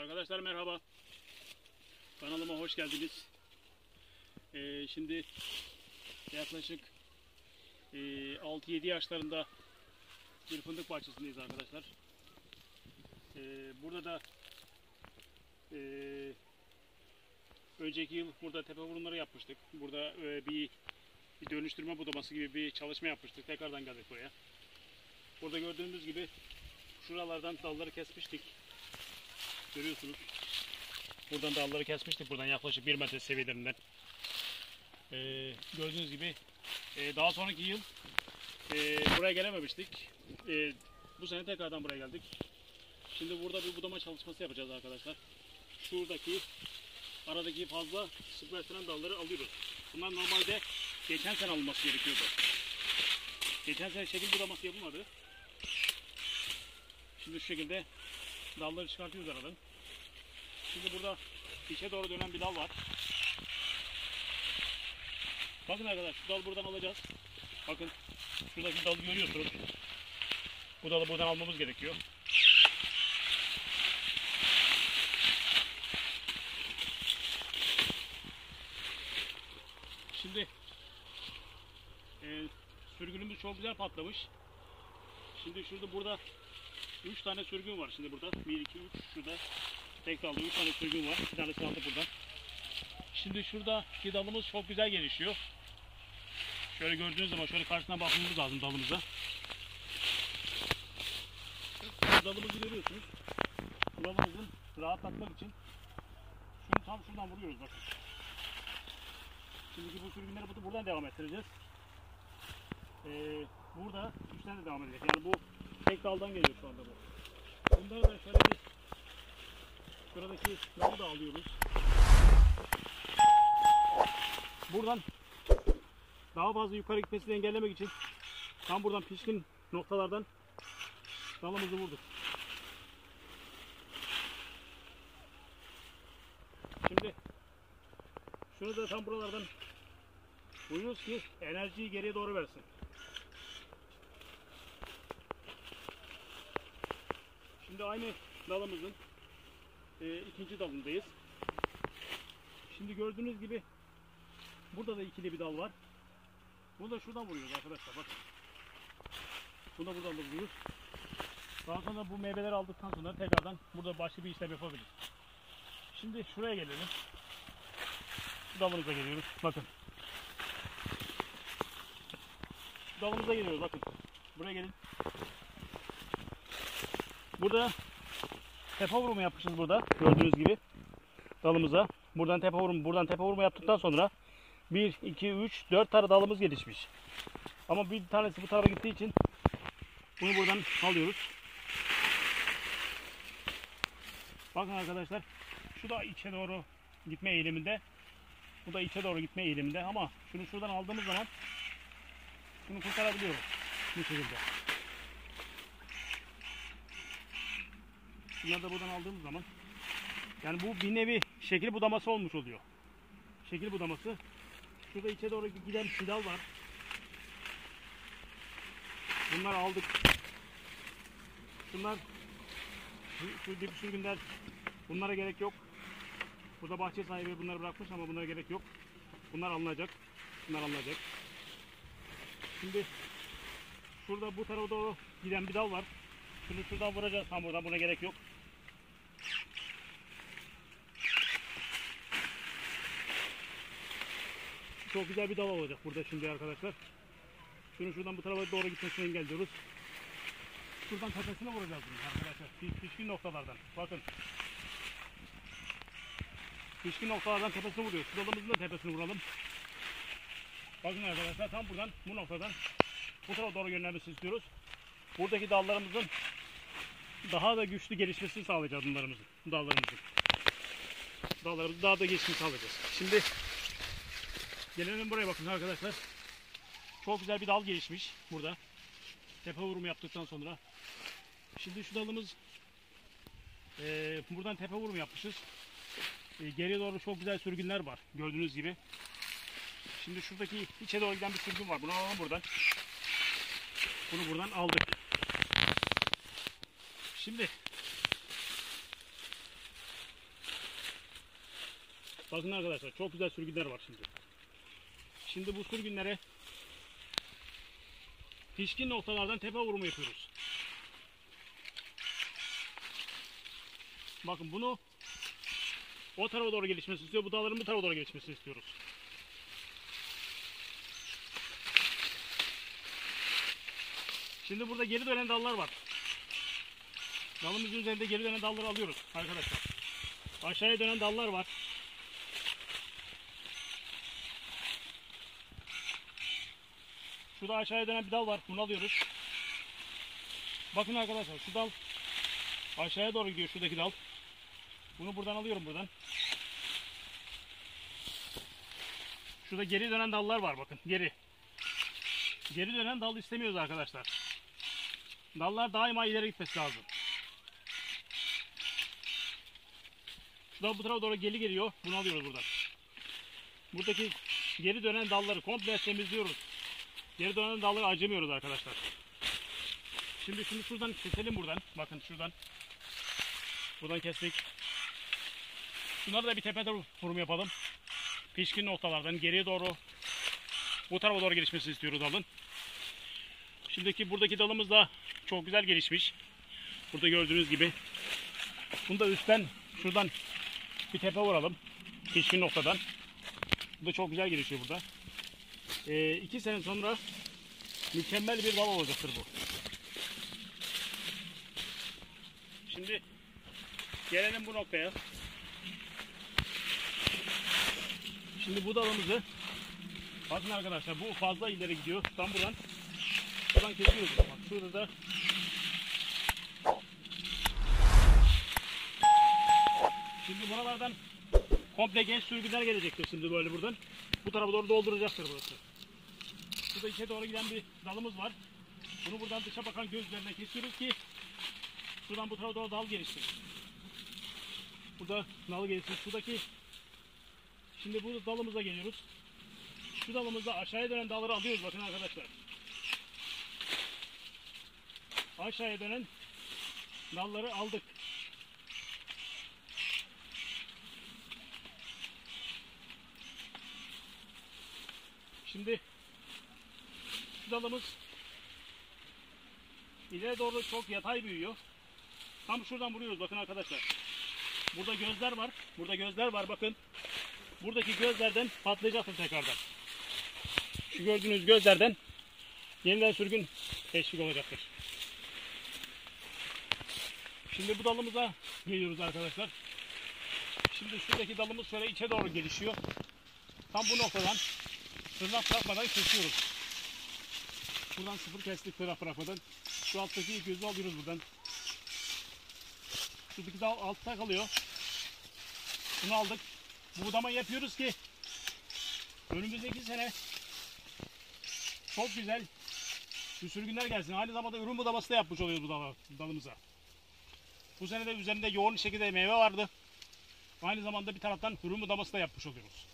Arkadaşlar merhaba. Kanalıma hoş geldiniz. Şimdi yaklaşık 6-7 yaşlarında bir fındık bahçesindeyiz arkadaşlar. Burada da önceki yıl burada tepe vurumları yapmıştık. Burada bir dönüştürme budaması gibi bir çalışma yapmıştık. Tekrardan geldik buraya. Burada gördüğünüz gibi şuralardan dalları kesmiştik. Görüyorsunuz. Buradan dalları kesmiştik. Buradan yaklaşık 1 metre seviyelerinden. Gördüğünüz gibi daha sonraki yıl buraya gelememiştik. Bu sene tekrardan buraya geldik. Şimdi burada bir budama çalışması yapacağız arkadaşlar. Şuradaki aradaki fazla sıklaştıran dalları alıyoruz. Bunlar normalde geçen sene alınması gerekiyordu. Geçen sene şekil budaması yapılmadı. Şimdi şu şekilde dalları çıkartıyoruz aradan. Şimdi burada içe doğru dönen bir dal var. Bakın arkadaşlar, şu dalı buradan alacağız. Bakın şuradaki dalı görüyorsunuz. Bu dalı buradan almamız gerekiyor. Şimdi sürgünümüz çok güzel patlamış. Şimdi burada 3 tane sürgün var şimdi burada. 1, 2, 3 şurada. Tek dalda 3 tane sürgün var. 2 tanesi aldı buradan. Şimdi şuradaki dalımız çok güzel gelişiyor. Şöyle gördüğünüz zaman şöyle karşısına bakmamız lazım dalımıza. Dalımızı görüyorsunuz. Dalımızı rahatlatmak için şunu tam şuradan vuruyoruz bakın. Şimdiki bu sürgünleri buradan devam ettireceğiz. Burada 3 tane de devam edecek. Yani bu tek daldan geliyor şu anda bu. Bunları da şöyle bir şuradaki dalı da alıyoruz. Buradan daha fazla yukarı gitmesini engellemek için tam buradan pişkin noktalardan dalımızı vurduk. Şimdi şunu da tam buralardan vuruyoruz ki enerjiyi geriye doğru versin. Şimdi aynı dalımızın ikinci dalındayız. Şimdi gördüğünüz gibi burada da ikili bir dal var. Bunu da şuradan vuruyoruz arkadaşlar. Bakın. Bunu da buradan da vuruyoruz. Daha sonra bu meyveleri aldıktan sonra tekrardan burada başka bir işlem yapabiliriz. Şimdi şuraya gelelim. Şu dalımıza geliyoruz. Bakın. Şu dalımıza geliyoruz. Bakın. Buraya gelin. Burada tepe vurumu yapmışız burada. Gördüğünüz gibi. Dalımıza. Buradan tepe vurumu yaptıktan sonra 1, 2, 3, 4 tane dalımız gelişmiş. Ama bir tanesi bu tarafa gittiği için bunu buradan alıyoruz. Bakın arkadaşlar. Şu da içe doğru gitme eğiliminde. Bu da içe doğru gitme eğiliminde. Ama şunu şuradan aldığımız zaman bunu kurtarabiliyoruz. Bu şekilde. Bunları da buradan aldığımız zaman yani bu bir nevi şekil budaması olmuş oluyor. Şekil budaması. Şurada içe doğru giden bir dal var. Bunları aldık. Bunlar şu dip sürgünler, bunlara gerek yok. Burada bahçe sahibi bunları bırakmış ama bunlara gerek yok. Bunlar alınacak. Bunlar alınacak. Şimdi şurada bu tarafa doğru giden bir dal var. Şunu şuradan vuracağız. Tam buradan, buna gerek yok. Çok güzel bir dal olacak burada şimdi arkadaşlar. Şunu şuradan bu tarafa doğru gitmesini engelliyoruz. Şuradan tepesine vuracağız bunu arkadaşlar. Pişkin noktalardan. Bakın. Pişkin noktalardan tepesine vuruyoruz. Şu dalımızın da tepesine vuralım. Bakın arkadaşlar, tam buradan, bu noktadan bu tarafa doğru yönlenmesini istiyoruz. Buradaki dallarımızın daha da güçlü gelişmesini sağlayacağız dallarımızın. Dallarımızın daha da gelişmesini sağlayacağız. Şimdi gelelim buraya, bakın arkadaşlar. Çok güzel bir dal gelişmiş burada. Tepe vurumu yaptıktan sonra. Şimdi şu dalımız buradan tepe vurumu yapmışız. Geriye doğru çok güzel sürgünler var. Gördüğünüz gibi. Şimdi şuradaki içe doğru giden bir sürgün var. Bunu alalım buradan. Bunu buradan aldık. Şimdi Bakın arkadaşlar, çok güzel sürgünler var şimdi. Şimdi bu sürgünlere pişkin noktalardan tepe vurumu yapıyoruz. Bakın bunu o tarafa doğru gelişmesini istiyor. Bu dalların bu tarafa doğru gelişmesini istiyoruz. Şimdi burada geri dönen dallar var. Dalımızın üzerinde geri dönen dalları alıyoruz arkadaşlar. Aşağıya dönen dallar var. Şurada aşağıya dönen bir dal var. Bunu alıyoruz. Bakın arkadaşlar, şu dal aşağıya doğru gidiyor, şuradaki dal. Bunu buradan alıyorum buradan. Şurada geri dönen dallar var, bakın geri. Geri dönen dal istemiyoruz arkadaşlar. Dallar daima ileri gitmesi lazım. Şu dal bu tarafa doğru geri geliyor. Bunu alıyoruz buradan. Buradaki geri dönen dalları komple temizliyoruz. Geri dönen dalları acımıyoruz arkadaşlar. Şimdi şunu şuradan keselim buradan. Bakın şuradan. Buradan kestik. Şunları da bir tepede vurum yapalım. Pişkin noktalardan geriye doğru, bu tarafa doğru gelişmesini istiyoruz dalın. Şimdiki buradaki dalımız da çok güzel gelişmiş. Burada gördüğünüz gibi. Bunu da üstten şuradan bir tepe vuralım. Pişkin noktadan. Bu da çok güzel gelişiyor burada. 2 sene sonra mükemmel bir dal olacaktır bu. Şimdi gelelim bu noktaya. Şimdi bu dalımızı, bakın arkadaşlar, bu fazla ileri gidiyor. Tam buradan kesiyoruz. Bak şurada da şimdi buralardan komple genç sürgünler gelecektir şimdi böyle buradan. Bu tarafa doğru dolduracaktır burası. Burada içe doğru giden bir dalımız var. Bunu buradan dışa bakan göz üzerinden kesiyoruz ki şuradan bu tarafa doğru dal gelişsin. Burada dal gelişsin. Şuradaki, şimdi bu dalımıza geliyoruz. Şu dalımızda aşağıya dönen dalları alıyoruz, bakın arkadaşlar. Aşağıya dönen dalları aldık. Şimdi şu dalımız ileri doğru çok yatay büyüyor. Tam şuradan vuruyoruz, bakın arkadaşlar. Burada gözler var. Burada gözler var, bakın. Buradaki gözlerden patlayacaktır tekrardan. Şu gördüğünüz gözlerden yeniden sürgün teşvik olacaktır. Şimdi bu dalımıza geliyoruz arkadaşlar. Şimdi şuradaki dalımız şöyle içe doğru gelişiyor. Tam bu noktadan tırnak bırakmadan kesiyoruz. Buradan sıfır kestik, tırnak bırakmadan. Şu alttaki gözü alıyoruz buradan. Şuradaki dal altta kalıyor. Bunu aldık. Bu budamayı yapıyoruz ki önümüzdeki sene çok güzel sürgünler gelsin. Aynı zamanda ürün budaması da yapmış oluyoruz bu dalımıza. Bu sene de üzerinde yoğun şekilde meyve vardı. Aynı zamanda bir taraftan ürün budaması da yapmış oluyoruz.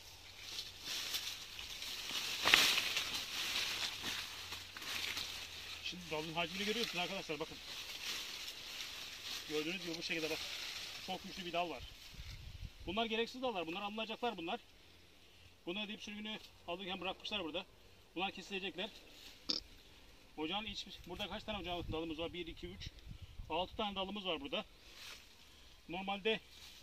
Şimdi dalın hacmini görüyorsunuz arkadaşlar, bakın. Gördüğünüz gibi bu şekilde bak. Çok güçlü bir dal var. Bunlar gereksiz dallar. Bunlar alınacaklar bunlar. Bunları deyip sürgünü alırken bırakmışlar burada. Bunlar kesilecekler. Ocağın burada kaç tane ocağın dalımız var? 1, 2, 3. 6 tane dalımız var burada. Normalde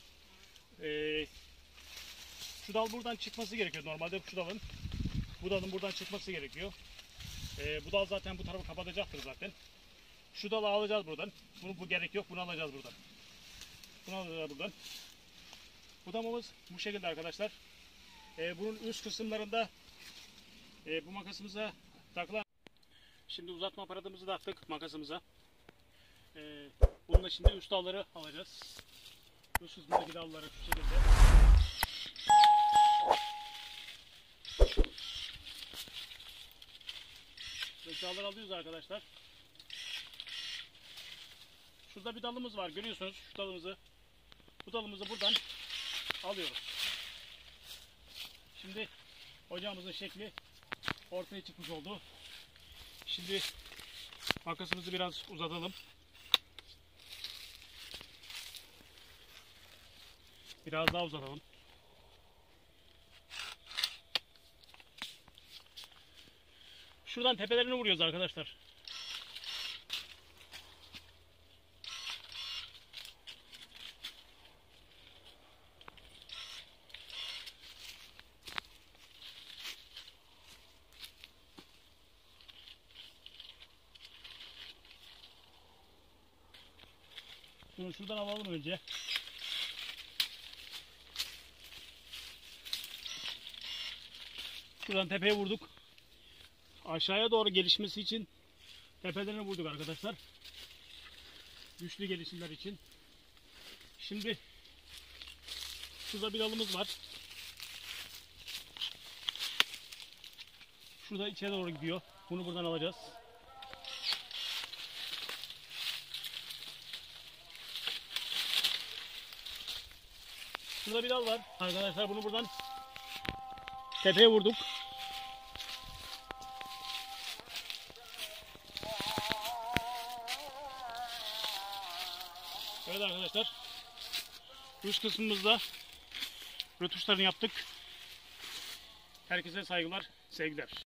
şu dal buradan çıkması gerekiyor. Normalde şu dalın, bu dalın buradan çıkması gerekiyor. Bu dal zaten bu tarafı kapatacaktır zaten. Şu dalı alacağız buradan. Bu gerek yok. Bunu alacağız buradan. Bunu alacağız buradan. Budamamız bu şekilde arkadaşlar. Bunun üst kısımlarında bu makasımıza takılan, şimdi uzatma aparatımızı da attık makasımıza. Bununla şimdi üst dalları alacağız. Üst kısmındaki dalları şu şekilde. Dalları alıyoruz arkadaşlar. Şurada bir dalımız var, görüyorsunuz şu dalımızı. Bu dalımızı buradan alıyoruz. Şimdi ocağımızın şekli ortaya çıkmış oldu. Şimdi makasımızı biraz uzatalım. Biraz daha uzatalım. Şuradan tepelerini vuruyoruz arkadaşlar. Bunu şuradan alalım önce. Şuradan tepeye vurduk. Aşağıya doğru gelişmesi için tepelerini vurduk arkadaşlar. Güçlü gelişimler için. Şimdi şurada bir dalımız var. Şurada içeri doğru gidiyor. Bunu buradan alacağız. Şurada bir dal var. Arkadaşlar bunu buradan tepeye vurduk. Evet arkadaşlar. Üst kısmımızda rötuşlarını yaptık. Herkese saygılar, sevgiler.